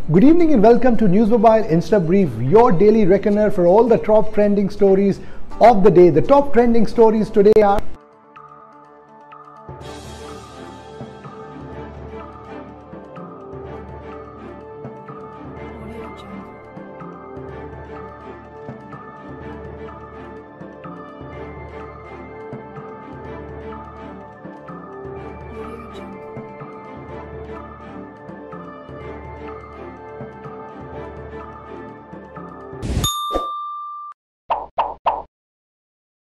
Good evening and welcome to NewsMobile Instabrief, your daily reckoner for all the top trending stories of the day. The top trending stories today are: